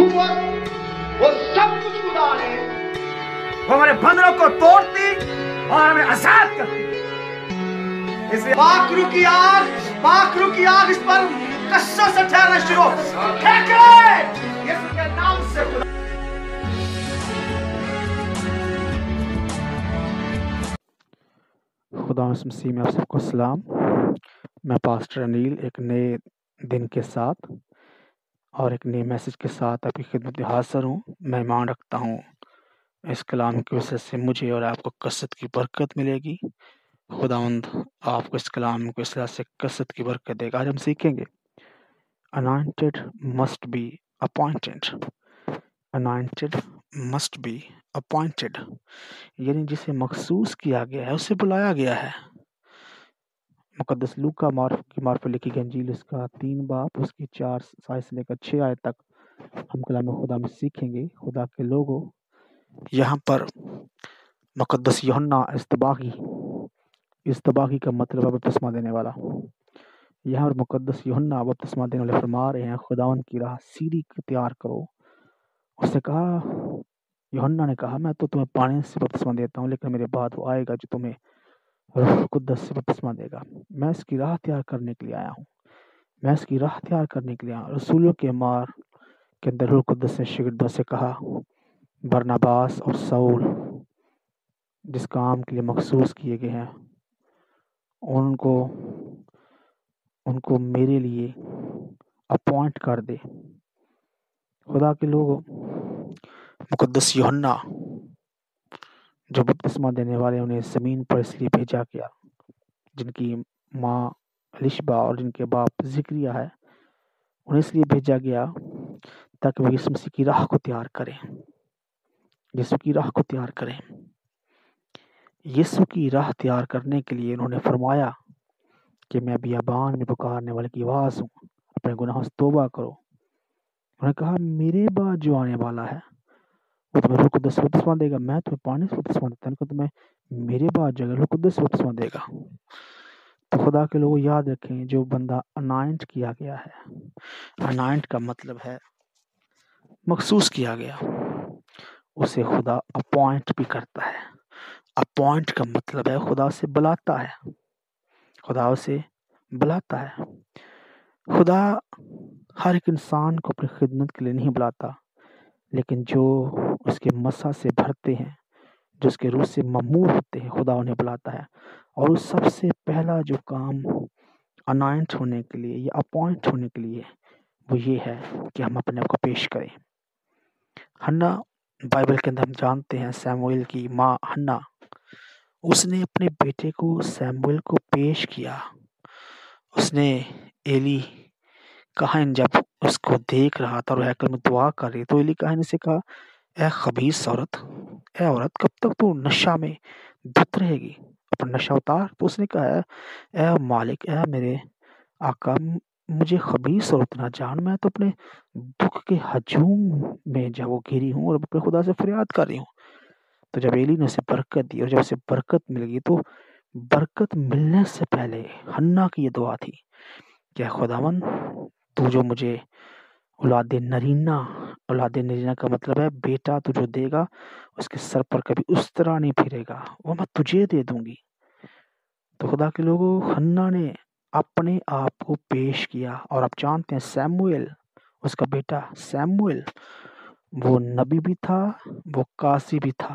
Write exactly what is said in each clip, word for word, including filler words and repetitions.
हुकूमत, वो सब कुछ खुदा ने, वो हमारे बंधनों को तोड़ती और हमें आजाद करती। इसलिए पाखरू की आग, पाखरू की आग इस पर कसरत से ठहरना शुरू हो। फेंके यीशु के नाम से खुदा। खुदा मसीह में आप सबको सलाम। मैं पास्टर अनिल एक नए दिन के साथ और एक नए मैसेज के साथ आपकी खिदमत में हाजिर हूँ। मैं ईमान रखता हूँ इस कलाम की वजह से मुझे और आपको कसरत की बरकत मिलेगी। खुदावंद आपको इस कलाम को इस तरह से कसरत की बरकत देगा। आज हम सीखेंगे anointed must be appointed. Anointed must be appointed, यानी जिसे मखसूस किया गया है उसे बुलाया गया है। मुकद्दस लूका मार्फ की मार्फ लिखी गई इंजील उसका तीन बाब उसकी चार साय से लेकर छः आयत तक हम कलाम खुदा में सीखेंगे। खुदा के लोगों, यहाँ पर मुकद्दस यूहन्ना इस्तबागी, इस्तबागी का मतलब है बपतिस्मा देने वाला। यहाँ पर मुकद्दस यूहन्ना बपतिस्मा देने वाले फरमा रहे हैं, खुदावन की राह सीधी तैयार करो। उसने कहा, यूहन्ना ने कहा, मैं तो तुम्हें पानी से बपतिस्मा देता हूँ, लेकिन मेरे बाद वो आएगा जो तुम्हें रूह कुद्दस से बपतिस्मा देगा। मैं इसकी राह तैयार करने के लिए आया हूँ। मैं इसकी राह तैयार करने के लिए आया। रसूलों के मार के अंदर रूह कुद्दस ने शागिर्दों से कहा, बरनबास और साउल जिस काम के लिए मखसूस किए गए हैं उनको उनको मेरे लिए अपॉइंट कर दे। खुदा के लोगों, मुकद्दस यूहन्ना जो बपतिस्मा देने वाले उन्हें ज़मीन पर इसलिए भेजा गया, जिनकी माँ लिशबा और जिनके बाप ज़िक्रिया है, उन्हें इसलिए भेजा गया ताकि वो यीशु मसीह की राह को तैयार करें। यीशु की राह को तैयार करें। यीशु की राह तैयार करने के लिए उन्होंने फरमाया कि मैं बियाबान में पुकारने वाले की आवाज़ हूँ, अपने गुनाहों से तौबा करो। उन्होंने कहा, मेरे बाद जो आने वाला है वो तुम्हें रूह कुद्दस से बपतिस्मा देगा। मैं तुम्हें पानी से बपतिस्मा देता हूँ, तुम्हें मेरे बाद जो रूह कुद्दस से बपतिस्मा देगा। तो खुदा के लोग याद रखें, जो बंदा अनाइंट किया गया है, अनाइंट का मतलब है मखसूस किया गया, उसे खुदा अपॉइंट भी करता है। अपॉइंट का मतलब है खुदा उसे बुलाता है, खुदा उसे बुलाता है। खुदा हर एक इंसान को अपनी खिदमत के लिए नहीं बुलाता, लेकिन जो उसके मसा से भरते हैं, जो उसके रूह से ममूर होते हैं, खुदा उन्हें बुलाता है। और उस सबसे पहला जो काम अनाइंट होने के लिए या अपॉइंट होने के लिए वो ये है कि हम अपने आप को पेश करें। हन्ना, बाइबल के अंदर हम जानते हैं सैमुएल की माँ हन्ना, उसने अपने बेटे को सैमुएल को पेश किया। उसने एली काहन जब उसको देख रहा था और हैकल में दुआ कर रही, तो एली काहन से कहा, ए खबीस औरत, ए औरत, कब तक तू नशा में धुत रहेगी, अपना नशा उतार। तो उसने कहा, ए मालिक, ए मेरे आका, मुझे खबीस औरत ना जान, मैं तो अपने दुख के हजूम में जब वो घिरी हूँ और अपने खुदा से फरियाद कर रही हूँ। तो जब एली ने उसे बरकत दी और जब उसे बरकत मिल गई, तो बरकत मिलने से पहले हन्ना की ये दुआ थी, क्या खुदावन, तू जो मुझे औलाद नरीना, औलाद नरीना का मतलब है बेटा तू जो देगा उसके सर पर कभी उस तरह नहीं फिरेगा, वो मैं तुझे दे दूंगी। तो खुदा के लोगों, हन्ना ने अपने आप को पेश किया। और आप जानते हैं सैमुएल, उसका बेटा सैमुएल, वो नबी भी था, वो कासी भी था।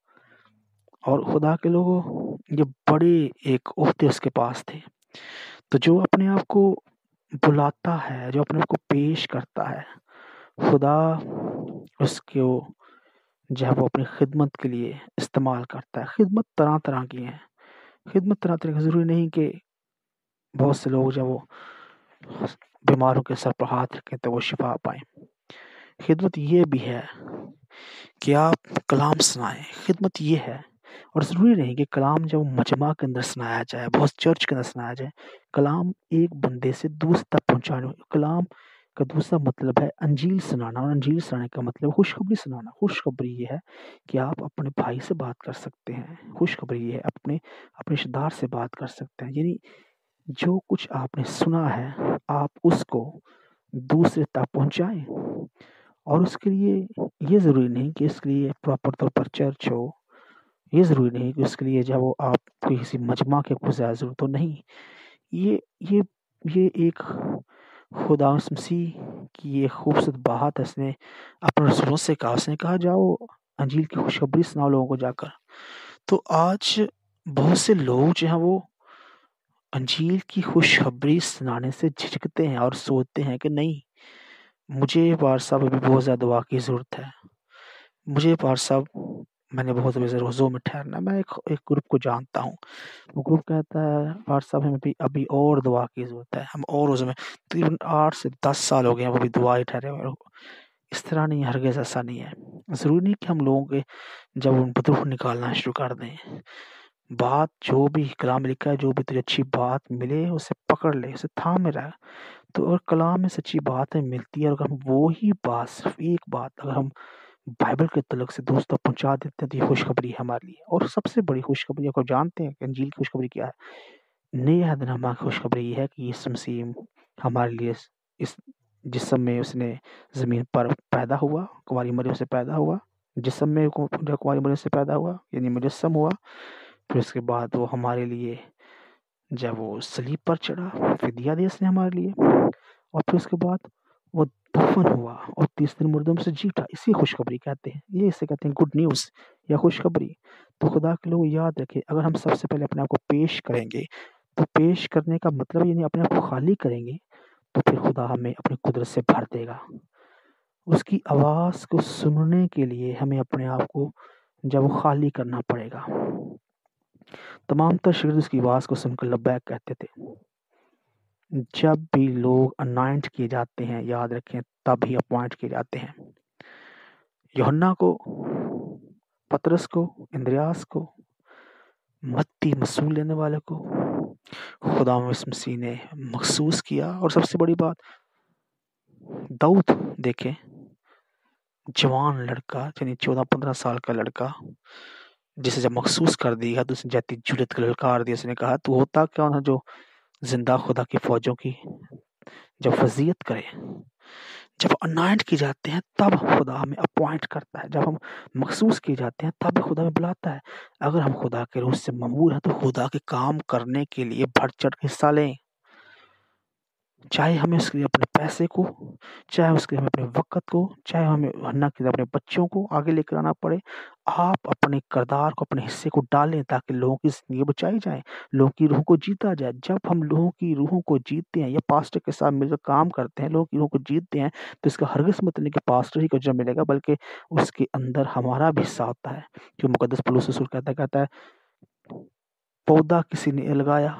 और खुदा के लोगों, ये बड़े एक ओहदे उसके पास थे। तो जो अपने आप को बुलाता है, जो अपने आप को पेश करता है, खुदा उसको जब वो अपनी खिदमत के लिए इस्तेमाल करता है। खिदमत तरह तरह की है, खिदमत तरह तरह की, ज़रूरी नहीं कि बहुत से लोग जब वो बीमारों के सर पर हाथ रखें तो वो शिफा पाएं। खिदमत ये भी है कि आप कलाम सुनाएं। खिदमत ये है, और ज़रूरी नहीं कि कलाम जब मजमा के अंदर सुनाया जाए, बहुत चर्च के अंदर सुनाया जाए। कलाम एक बंदे से दूसरे तक पहुँचाने, कलाम का दूसरा मतलब है अंजील सुनाना, और अंजील सुनाने का मतलब खुशखबरी सुनाना। खुशखबरी ये है कि आप अपने भाई से बात कर सकते हैं। खुशखबरी ये है अपने अपने रिश्तेदार से बात कर सकते हैं। यानी जो कुछ आपने सुना है आप उसको दूसरे तक पहुंचाएं। اور اس کے لیے یہ ضروری نہیں کہ اس کے لیے پراپر طور پر چرچ ہو، یہ ضروری نہیں کہ اس کے لیے جب وہ آپ کو کسی مجمع کے کو زیادہ ضرورت ہو، نہیں، یہ یہ یہ ایک خدا مسیح کی یہ خوبصورت بات ہے، اس نے اپنے رسولوں سے کہا، اس نے کہا جاؤ انجیل کی خوشخبری سناؤ لوگوں کو جا کر۔ تو آج بہت سے لوگ جو ہیں وہ انجیل کی خوشخبری سنانے سے جھجکتے ہیں اور سوچتے ہیں کہ نہیں، مجھے پار صاحب ابھی بہت زیادہ دعا کی ضرورت ہے، مجھے پار صاحب میں نے بہت زیادہ روزوں میں ٹھہرنا۔ میں ایک ایک گروپ کو جانتا ہوں، وہ گروپ کہتا ہے پار صاحب ہمیں ابھی ابھی اور دعا کی ضرورت ہے، ہم اور روزوں میں تقریباً آٹھ سے دس سال ہو گئے ہیں وہ بھی دعا ہی ٹھہرے ہوئے۔ اس طرح نہیں، ہرگز ایسا نہیں ہے۔ ضروری نہیں کہ ہم لوگوں کے جب ان بدروح نکالنا شروع کر دیں، بات جو بھی کلام میں لکھا ہے، جو بھی تجھے اچھی بات ملے اسے پکڑ لے، اسے تھامے رہے۔ تو اگر کلام میں سچی باتیں ملتی ہے اور اگر ہم وہی بات، صرف ایک بات اگر ہم بائبل کے تعلق سے دوستوں پہنچا دیتے ہیں تو یہ خوشخبری ہے ہمارے لیے۔ اور سب سے بڑی خوشخبری کو جانتے ہیں کہ انجیل کی خوشخبری کیا ہے؟ نئے عہد نامہ کی خوشخبری یہ ہے کہ یسوع مسیح ہمارے لیے اس جسم میں اس نے زمین پر پیدا ہوا، کنواری مریم سے پیدا ہوا، جسم میں جو کنواری مریم سے پیدا ہوا یعنی مجسم ہوا، پھر اس کے بعد وہ ہمارے لیے جب وہ صلیب پر چڑھا، فدیہ دیا اس نے ہمارے لیے، اور پھر اس کے بعد وہ دفن ہوا اور تیس دن مردوں میں سے جی اٹھا۔ اسی خوشخبری کہتے ہیں، یہ اسے کہتے ہیں گڈ نیوز یا خوشخبری۔ تو خدا کے لوگ یاد رکھیں، اگر ہم سب سے پہلے اپنے آپ کو پیش کریں گے تو پیش کرنے کا مطلب یعنی اپنے آپ کو خالی کریں گے تو پھر خدا ہمیں اپنی قدرت سے بھر دے گا۔ اس کی آواز کو سننے کے لیے ہمیں اپنے آپ کو جب وہ خالی کرنا پڑے گا۔ تمام تر شاگرد اس کی آواز کو سن کر لبیک کہتے تھے۔ جب بھی لوگ انائنٹ کیے جاتے ہیں، یاد رکھیں تب ہی اپوائنٹ کیے جاتے ہیں۔ یوحنا کو، پطرس کو، اندریاس کو، متی مسول لینے والے کو خدا یسوع مسیح نے مخصوص کیا۔ اور سب سے بڑی بات، داؤد دیکھیں، جوان لڑکا یعنی چودہ پندرہ سال کا لڑکا جسے جب مخصوص کر دیا تو اس نے جاتی جرت کا للکار دیا، اس نے کہا تو ہوتا کیا نہ جو زندہ خدا کی فوجوں کی جب فضیلت کرے۔ جب انائنٹ کی جاتے ہیں تب خدا ہمیں اپوائنٹ کرتا ہے، جب ہم مخصوص کیے جاتے ہیں تب خدا ہمیں بلاتا ہے۔ اگر ہم خدا کے روح سے ممور ہیں تو خدا کے کام کرنے کے لیے بڑھ چڑھ کے حصہ لیں، چاہے ہمیں اس کے لیے اپنے پیسے کو، چاہے اس کے لیے ہمیں اپنے وقت کو، چاہے ہمیں ہنہ کے لیے اپنے بچوں کو آگے لے کر آنا پڑے۔ آپ اپنے کردار کو، اپنے حصے کو ڈالیں تاکہ لوگوں کی زندگی بچائی جائے، لوگوں کی روحوں کو جیتا جائے۔ جب ہم لوگوں کی روحوں کو جیتتے ہیں یا پاسٹر کے ساتھ مل کر کام کرتے ہیں، لوگوں کی روحوں کو جیتتے ہیں، تو اس کا ہرگز مطلب نہیں کہ پاسٹر ہی کو اجر ملے گا، بلکہ اس کے اندر ہمارا بھی حصہ ہوتا ہے۔ جو مقدس پولس رسول کہتا ہے کہتا ہے پودا کسی نے لگایا،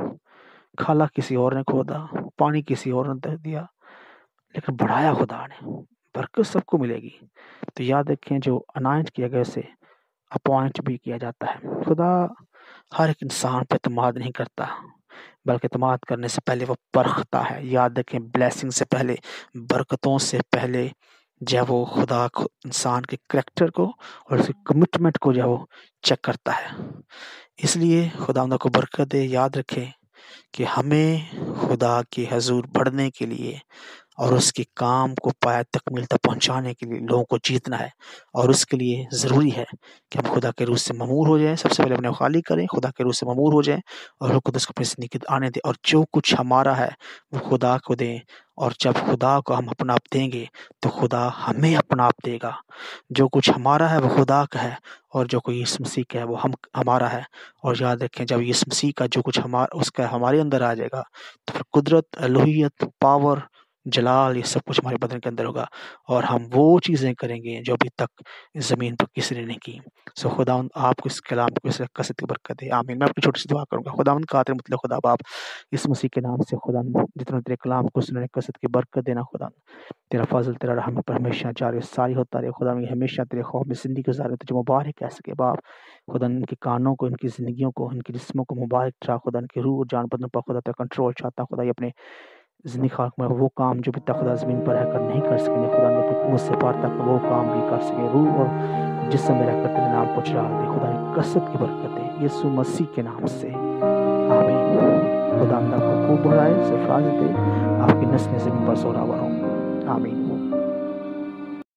کھالا کسی اور نے کھودا، پانی کسی اور نے دے دیا، لیکن بڑھایا خدا نے، برکت سب کو ملے گی۔ تو یاد رکھیں جو انائنٹ کیا گیا اسے اپوائنٹ بھی کیا جاتا ہے۔ خدا ہر ایک انسان پہ اعتماد نہیں کرتا، بلکہ اعتماد کرنے سے پہلے وہ پرکھتا ہے۔ یاد رکھیں بلیسنگ سے پہلے، برکتوں سے پہلے جب وہ خدا انسان کے کریکٹر کو اور اس کی کمٹمنٹ کو جو وہ چیک کرتا ہے۔ اس لیے خدا ان کو برکت دے۔ یاد رکھیں کہ ہمیں خدا کے حضور بڑھنے کے لیے اور اس کے کام کو پایہ تکمیل تک پہنچانے کے لیے لوگوں کو جیتنا ہے، اور اس کے لیے ضروری ہے کہ ہم خدا کے روح سے ممور ہو جائیں۔ سب سے پہلے اپنے خالی کریں، خدا کے روح سے ممور ہو جائیں اور روح القدس کو اپنی زندگی آنے دیں، اور جو کچھ ہمارا ہے وہ خدا کو دیں۔ اور جب خدا کو ہم اپنا آپ دیں گے تو خدا ہمیں اپنا آپ دے گا۔ جو کچھ ہمارا ہے وہ خدا کا ہے، اور جو کوئی یسوع مسیح کا ہے وہ ہم ہمارا ہے۔ اور یاد رکھیں جب یسوع مسیح کا جو کچھ ہمارا اس کا ہمارے اندر آ جائے گا تو پھر قدرت، الوہیت، پاور، جلال، یہ سب کچھ ہمارے بدن کے اندر ہوگا، اور ہم وہ چیزیں کریں گے جو ابھی تک زمین پر کسی نے نہیں کی۔ سو خدا آپ کو اس کلام کو اس کثرت کی برکت دے، آمین۔ میں اپنی چھوٹی سی دعا کروں گا۔ خدا ان قادر مطلق خدا باپ، اس مسیح کے نام سے خدا جتنا تیرے کلام کو سننے کثرت کی برکت دینا، خدا تیرا فضل، تیرا رحم پر ہمیشہ جاری ساری ہوتا رہے۔ خدا میں ہمیشہ تیرے خوف میں زندگی گزارے، تجھے مبارک کہہ سکے باپ۔ خدا ان کے کانوں کو، ان کی زندگیوں کو، ان کے جسموں کو مبارک چاہ، خدا ان کی روح اور جان بدن پر خدا تیرا کنٹرول چاہتا، خدا یہ اپنے زندگی خاک میں وہ کام جو بھی تک خدا زمین پر رہ کر نہیں کر سکیں، خدا میں تک مجھ سے پار تک وہ کام بھی کر سکے، روح اور جسم میں رہ کر تیرے نام کو چڑھا دے۔ خدا کی کثرت کی برکت دے یسوع مسیح کے نام سے، آمین۔ خدا آپ کو خوب بڑھائے، سرفراز دے، آپ کی نسلیں زمین پر زوراور ہوں، آمین۔